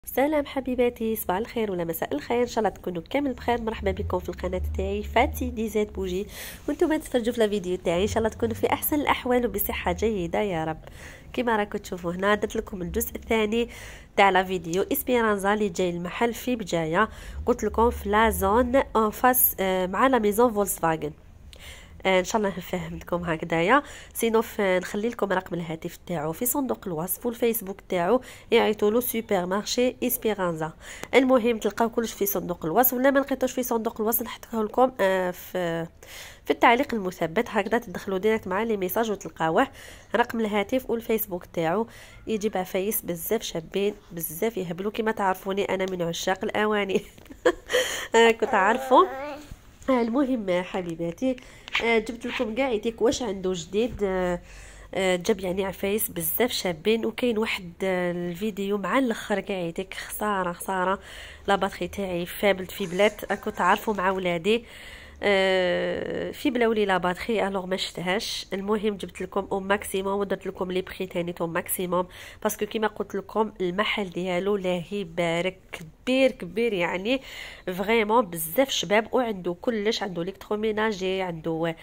سلام حبيباتي، صباح الخير ولا مساء الخير، ان شاء الله تكونوا كامل بخير. مرحبا بكم في القناه تاعي فاتي دي زيد بوجي، وانتم تتفرجوا في الفيديو تاعي. ان شاء الله تكونوا في احسن الاحوال وبصحه جيده يا رب. كما راكم تشوفوا هنا درت لكم الجزء الثاني تاع لا فيديو اسبيرانزا اللي جاي المحل في بجايه. قلت لكم في لا زون ان فاس مع لا ميزون فولكسفاغن. ان شاء الله فهمتكم هكذايا. سينو نخلي لكم رقم الهاتف تاعو في صندوق الوصف والفيسبوك تاعو، يعيطوا له سوبر مارشي اسبيرانزا. المهم تلقاو كلش في صندوق الوصف، ولا ما لقيتوش في صندوق الوصف نحطه لكم في التعليق المثبت، هكذا تدخلوا ديريكت مع لي ميساج وتلقاوه. رقم الهاتف والفيسبوك تاعو يجيب عفايس بزاف شابين بزاف يهبلوا. كما تعرفوني انا من عشاق الاواني كنت عارفوا. المهم حبيباتي، جبت لكم كاع يديك واش عنده جديد. جاب يعني عفايس بزاف شابين، وكاين واحد الفيديو مع الاخر كاع يديك خساره لا باتري تاعي فابلت في بلاد كنت عارفوا مع ولادي في بلاولي لا باتري الوغ ما شفتهاش. المهم جبت لكم او ماكسيموم ودرت لكم لي بري تاني او ماكسيموم، باسكو كيما قلت لكم المحل ديالو لاهي بارك كبير يعني فريمون بزاف شباب، وعنده كلش، عنده الكتروميناجي، عنده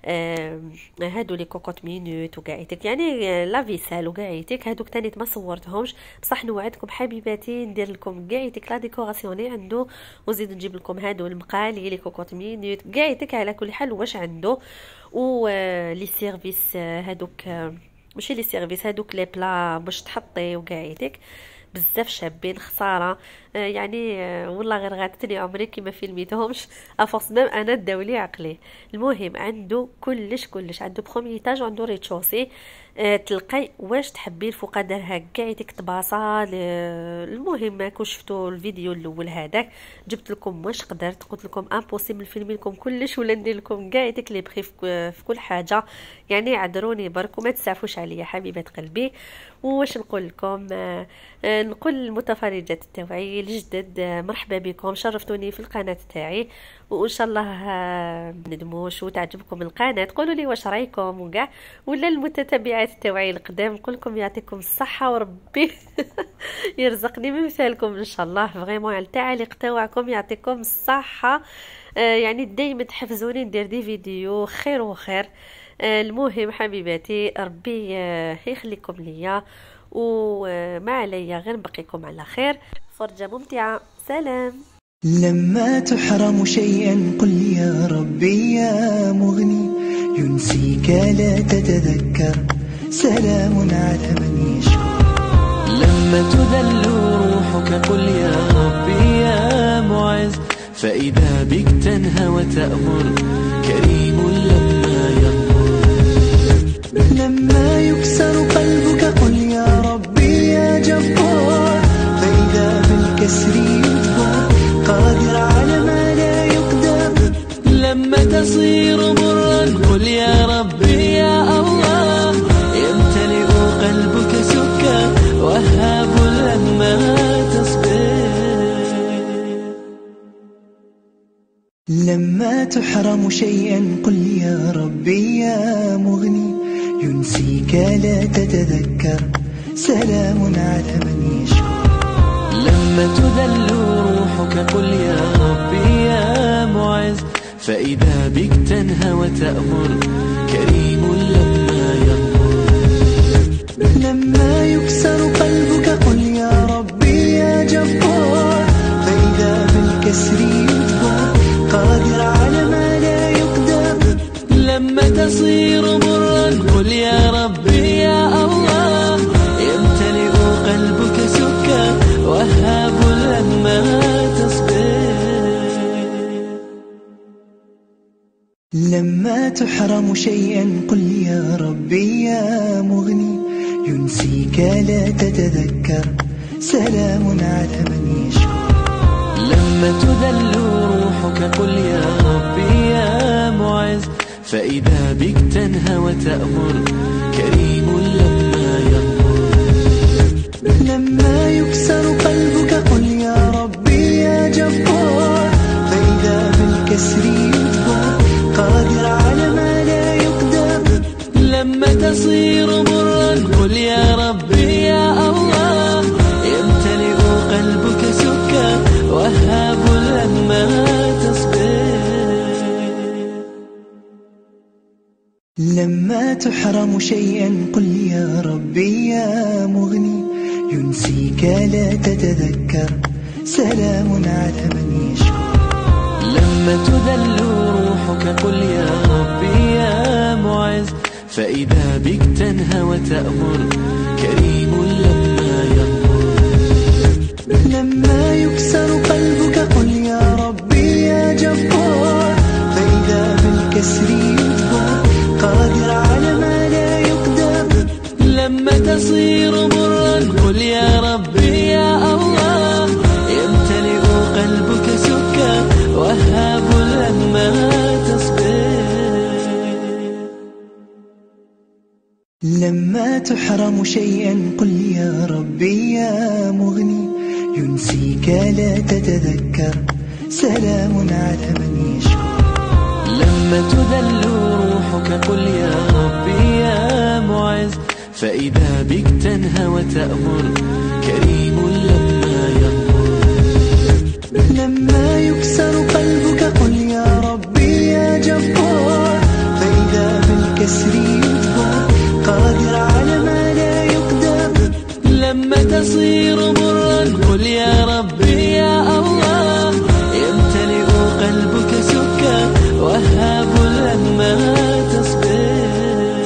هادو لي كوكوت مينوت وكاعيتك يعني لا فيسال وكاعيتك. هادوك تاني ما صورتهمش، بصح نوعدكم حبيباتي ندير لكم كاعيتك لا ديكوراسيون اللي عنده، وزيد نجيب لكم هادو المقالي لي كوكوت مينوت كاعيتك. على كل حال واش عنده و لي سيرفيس هادوك، ماشي لي سيرفيس، هادوك لي بلا باش تحطي وكاعيتك بزاف شابين خساره يعني والله غير غاتتني عمري كيما فيلميتهمش افورس ميم انا داولي عقلي. المهم عنده كلش عنده بروميي ايطاج وعنده ريتشوسي. تلقاي واش تحبي الفوق دارها كاعيتك طباصه. المهم ماكو شفتوا الفيديو الاول هذاك، جبت لكم واش قدرت، قلت لكم امبوسيبل نفيلمي لكم كلش ولا ندير لكم كاعيتك لي بخي في كل حاجه، يعني عذروني برك وما تسعفوش عليا حبيبه قلبي. واش نقول لكم، نقول للمتفرجات التوعي الجدد مرحبا بكم، شرفتوني في القناه تاعي، وان شاء الله ندموش وتعجبكم القناه. قولوا لي واش رايكم وكاع، ولا المتتبعات التوعي القدام نقول لكم يعطيكم الصحه وربي يرزقني بمثالكم ان شاء الله. فريمون على التعاليق تاعكم يعطيكم الصحه، يعني دائما تحفزوني ندير دي فيديو خير وخير. المهم حبيباتي ربي يخليكم ليا، وما عليا غير نبقيكم على خير. فرجة ممتعة، سلام. لما تحرم شيئا قل يا ربي يا مغني، ينسيك لا تتذكر، سلام على من يشكر. لما تذل روحك قل يا ربي يا معز، فإذا بك تنهى وتأمر، كريم لما يغفر. لما يكسر قلبك قل يا ربي يا جبار، فإذا بالكسر يجبر، قادر على ما لا يقدر. لما تصير مرا قل يا ربي يا الله، يمتلئ قلبك سكا، وهاب لما تصبر. لما تحرم شيئا قل يا ربي يا مغني، ينسيك لا تتذكر، سلام على من يشكر. لما تذل روحك قل يا ربي يا معز، فإذا بك تنهى وتأمر، كريم لما يغفر. لما يكسر قلبك قل يا ربي يا جبار، فإذا بالكسر يجبر، قادر على ما لا يقدر. لما تصير مرا قل يا ربي يا الله، يمتلئ قلبك سكا، وهاب لما تصبر. لما تحرم شيئا قل يا ربي يا مغني، ينسيك لا تتذكر، سلام على من يشكر. لما تذل روحك قل يا ربي يا معز، فإذا بك تنهى وتأمر، كريم لما يغفر. لما يكسر قلبك قل يا ربي يا جبار، فإذا بالكسر يجبر، قادر على ما لا يقدر. لما تصير مرا قل يا ربي يا الله، يمتلئ قلبك لما تحرم شيئا قل يا ربي يا مغني، ينسيك لا تتذكر، سلام على من يشكر. لما تذل روحك قل يا ربي يا معز، فإذا بك تنهى وتأمر، كريم لما يغفر. لما يكسر قلبك قل يا ربي يا جبار، فإذا بالكسر يجبر، قادر على ما لا يقدر. لما تصير مرا قل يا ربي يا الله، يمتلئ قلبك سكا، وهاب لما تصبر. لما تحرم شيئا قل يا ربي يا مغني، ينسيك لا تتذكر، سلام على من يشكر. لما تذل روحك قل يا ربي يا معز، فإذا بك تنهى وتأمر، كريم لما يغفر. لما يكسر قلبك قل يا ربي يا جبار، فإذا بالكسر يجبر، قادر على ما لا يقدر. لما تصير مرا قل يا ربي يا الله، يمتلئ قلبك سكا، وهاب لما تصبر.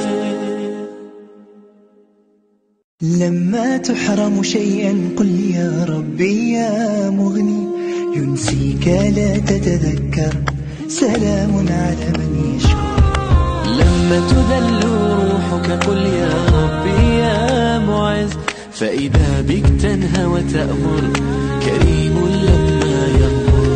لما تحرم شيئا قل يا ربي يا مغني، ينسيك لا تتذكر، سلام على من يشكر. لما تذل روحك قل يا ربي يا معز، فإذا بك تنهى وتأمر، كريم لما يغفر.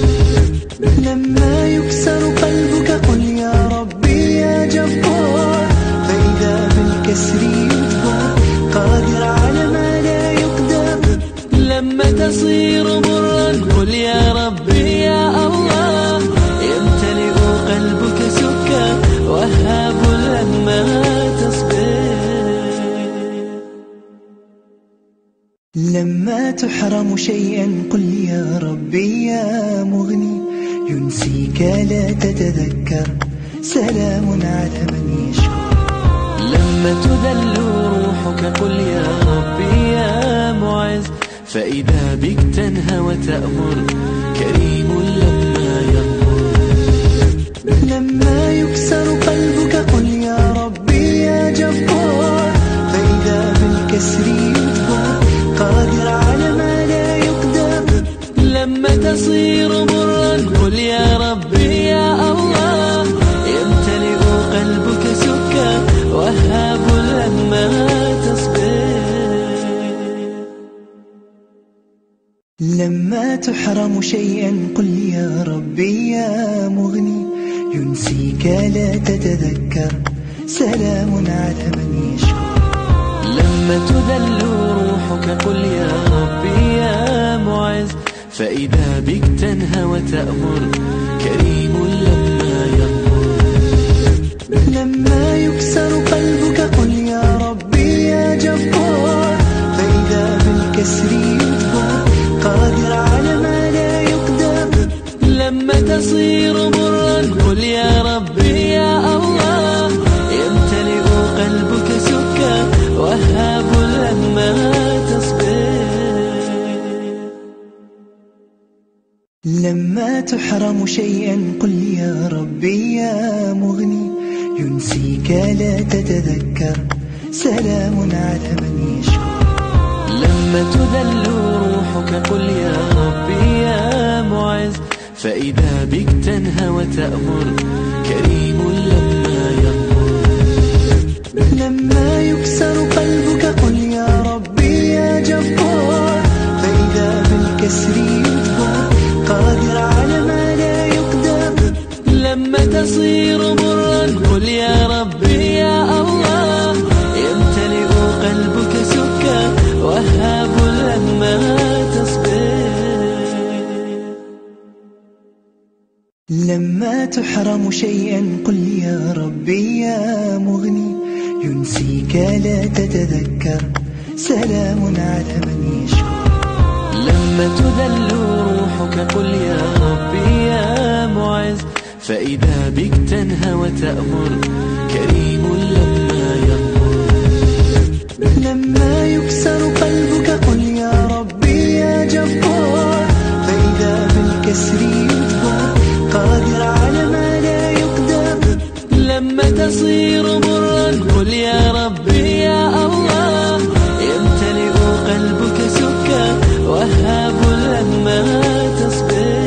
لما يكسر قلبك قل يا ربي يا جبار، فإذا بالكسر يجبر، قادر على ما لا يقدر. لما تصير مرا قل يا ربي يا الله، يمتلئ قلبك سكا، وهاب لما تصبر. لما تحرم شيئا قل يا ربي يا مغني، ينسيك لا تتذكر، سلام على من يشكر. لما تذل روحك قل يا ربي يا معز، فإذا بك تنهى وتأمر، كريم لما يغفر. لما يكسر قلبك قل يا ربي يا جبار، فإذا بالكسر يجبر، قادر على ما لا يقدر. لما تصير مرا قل يا ربي يا الله، يمتلئ قلبك سكا، وهاب لما تصبر. لما تحرم شيئا قل يا ربي يا مغني، ينسيك لا تتذكر، سلام على من يشكر. لما تذل روحك قل يا ربي يا معز، فإذا بك تنهى وتأمر، كريم لما يغفر. لما يكسر قلبك قل يا ربي يا جبار، فإذا بالكسر يجبر، قادر على ما لا يقدر. لما تصير مرا قل يا ربي يا الله، يمتلئ قلبك سكا، وهاب لما تصبر. لما تحرم شيئا قل يا ربي يا مغني، ينسيك لا تتذكر، سلام على من يشكر. لما تذل روحك قل يا ربي يا معز، فإذا بك تنهى وتأمر، كريم لما يغفر. لما يكسر قلبك قل يا ربي يا جبار، فإذا بالكسر يجبر، قادر على ما لا يقدر. لما تصير مرا قل يا ربي يا الله، يمتلئ قلبك سكا، وهاب لما تصبر. لما تحرم شيئا قل يا ربي يا مغني، ينسيك لا تتذكر، سلام على من يشكر. لما تذل روحك قل يا ربي يا معز، فإذا بك تنهى وتأمر كريم لما يغمر. لما يكسر قلبك قل يا ربي يا جبار، فإذا بالكسر يجبر قادر على ما لا يقدر. لما تصير مرا قل يا ربي يا الله، يمتلئ قلبك سكا وهاب لما تصبر.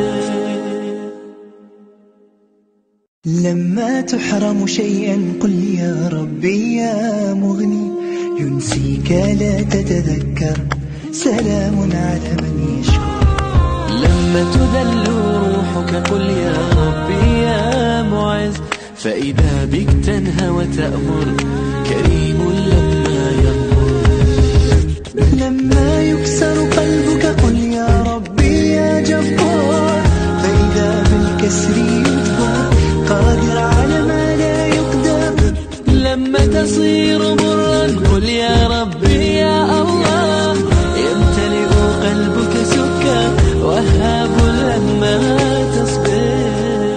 لما تحرم شيئا قل يا ربي يا مغني، ينسيك لا تتذكر سلام على من يشكر. لما تذل روحك قل يا ربي يا معز، فإذا بك تنهى وتأمر كريم لما يغمر. لما يكسر قلبك قل يا ربي يا جبار، فإذا بالكسر يجبر قادر على ما لا يقدر. لما تصير مرا قل يا ربي يا الله، يمتلئ قلبك سكا وهاب لما تصبر.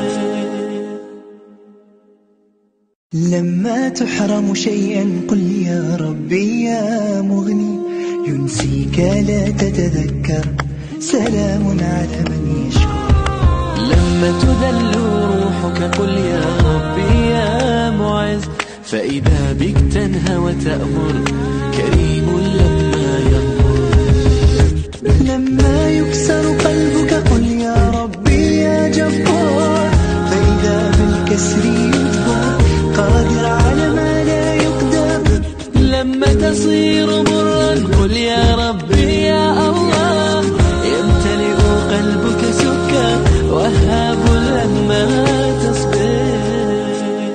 لما تحرم شيئا قل يا ربي يا مغني، ينسيك لا تتذكر سلام على من يشكر. لما تذل روحك قل يا ربي يا معز، فإذا بك تنهى وتأمر كريم لما يغمر. لما يكسر قلبك قل يا ربي يا جبار، فإذا بالكسر يجبر قادر على ما لا يقدر. لما تصير مرا قل يا ربي يا الله، يمتلئ قلبك سكا وهاب لما تصبر.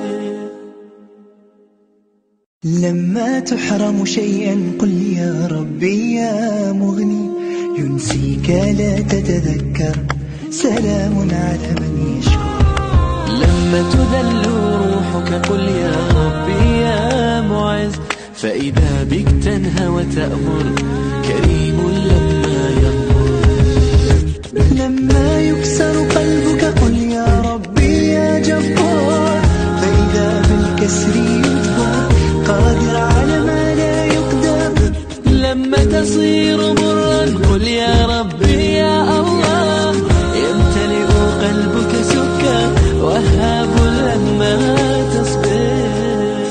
لما تحرم شيئا قل يا ربي يا مغني، ينسيك لا تتذكر سلام على من يشكر. لما تذل روحك قل يا ربي يا معز، فإذا بك تنهى وتأمر كريم لما يغمر. لما يكسر قلبك قل يا ربي يا جبار، فإذا بالكسر يجبر قادر على ما لا يقدر. لما تصير مرا قل يا ربي يا الله، يمتلئ قلبك سكا وهاب لما تصبر.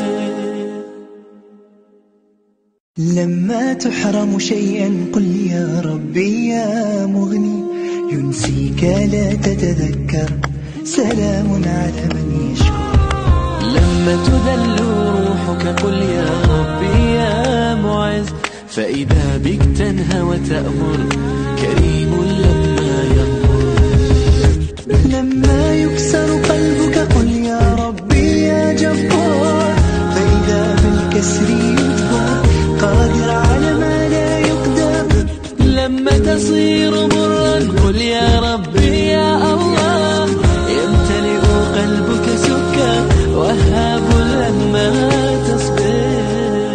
لما تحرم شيئا قل يا ربي يا مغني، ينسيك لا تتذكر سلام على من يشكر. لما تذل روحك قل يا ربي يا معز، فإذا بك تنهى وتأمر كريم لما يغمر. لما يكسر قلبك قل يا ربي يا جبار، فإذا بالكسر يجبر قادر على ما لا يقدر. لما تصير مرا قل يا ربي يا الله، يمتلئ قلبك سكا وهاب لما تصبر.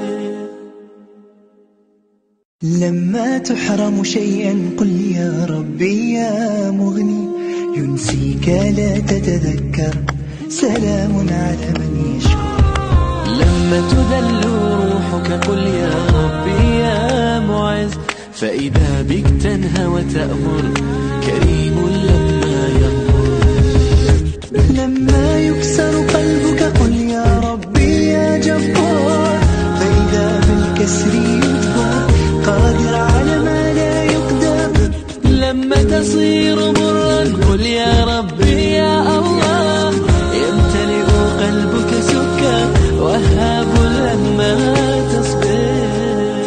لما تحرم شيئا قل يا ربي يا مغني، ينسيك لا تتذكر سلام على من يشكر. لما تذل روحك قل يا ربي يا معز، فإذا بك تنهى وتأمر كريم لما يغمر. لما يكسر قلبك قل يا ربي يا جبار، فإذا بالكسر يجبر قادر على ما لا يقدر. لما تصير مرا قل يا ربي يا الله، يمتلئ قلبك سكا وهاب لما تصبر.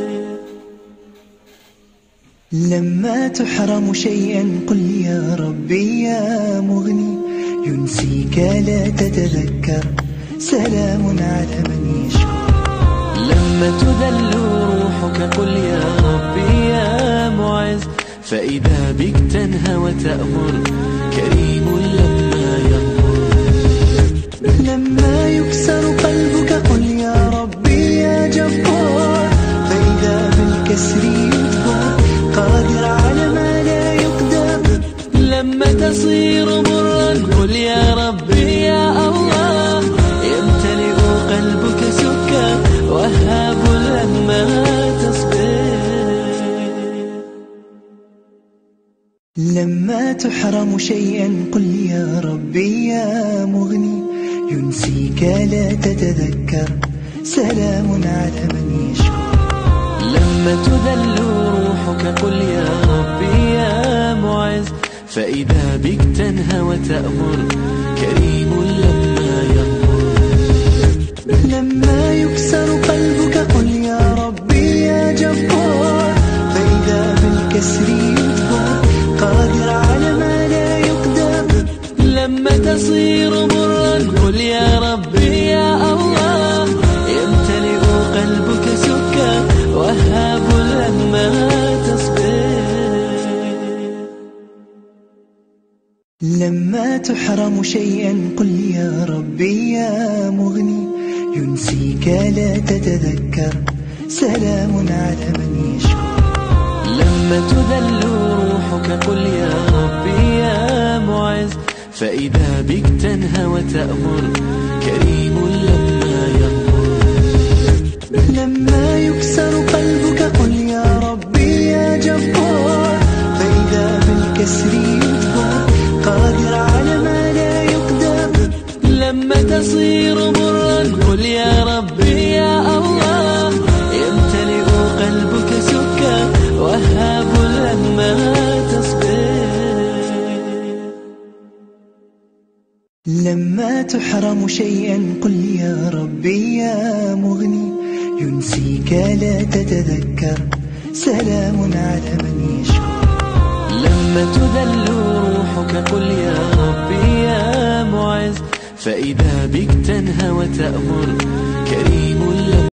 لما تحرم شيئا قل يا ربي يا مغني، ينسيك لا تتذكر سلام على من يشكر. لما تذل روحك قل يا ربي يا معز، فإذا بك تنهى وتأمر كريم لما يغمر. لما يكسر قلبك قل يا ربي يا جبار، فإذا بالكسر يجبر قادر على ما لا يقدر. لما تصير مرا قل يا ربي يا الله. يمتلئ قلبك سكا وهاب لما تصبر. لما تحرم شيئا قل يا ربي يا مغني، ينسيك لا تتذكر، سلام على من يشكر. لما تذل روحك قل يا ربي يا معز، فإذا بك تنهى وتأمر، كريم لما يغفر. لما يكسر قلبك قل يا ربي يا جبار، فإذا بالكسر يجبر، قادر على ما لا يقدر. لما تصير مرا قل يا ربي يا الله. يمتلئ قلبك سكا وهاب لما تصبر. لما تحرم شيئا قل يا ربي يا مغني، ينسيك لا تتذكر، سلام على من يشكر. لما تذل روحك قل يا ربي يا معز، فإذا بك تنهى وتأمر، كريم لما يغفر. لما يكسر قلبك قل يا ربي يا جبار، فإذا بالكسر يجبر، قادر على ما لا يقدر. لما تصير مرا قل يا ربي يا الله. يمتلئ قلبك سكا وهاب لما تصبر. لما تحرم شيئا قل يا ربي يا مغني، ينسيك لا تتذكر، سلام على من يشكر. لما تذل روحك قل يا ربي يا معز، فإذا بك تنهى وتأمر، كريم